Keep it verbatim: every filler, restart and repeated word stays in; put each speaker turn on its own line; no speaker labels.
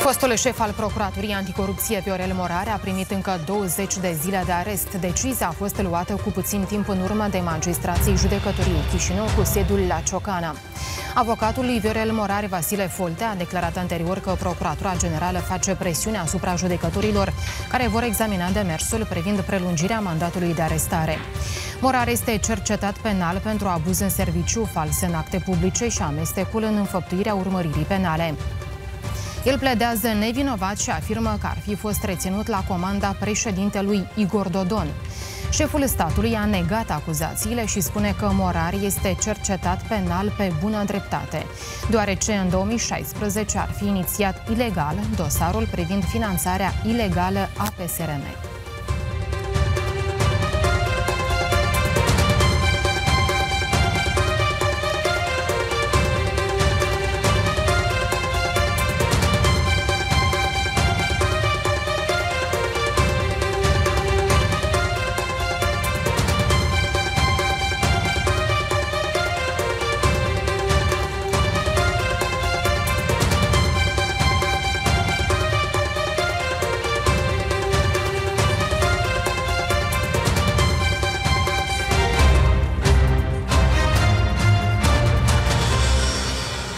Fostul șef al Procuraturii Anticorupție, Viorel Morare, a primit încă douăzeci de zile de arest. Decizia a fost luată cu puțin timp în urmă de magistrații judecătoriei Chișinău cu sediul la Ciocana. Avocatul lui Viorel Morare, Vasile Folte, a declarat anterior că Procuratura Generală face presiune asupra judecătorilor care vor examina demersul privind prelungirea mandatului de arestare. Morare este cercetat penal pentru abuz în serviciu, false în acte publice și amestecul în înfăptuirea urmăririi penale. El pledează nevinovat și afirmă că ar fi fost reținut la comanda președintelui Igor Dodon. Șeful statului a negat acuzațiile și spune că Morare este cercetat penal pe bună dreptate, deoarece în două mii șaisprezece ar fi inițiat ilegal dosarul privind finanțarea ilegală a P S R M.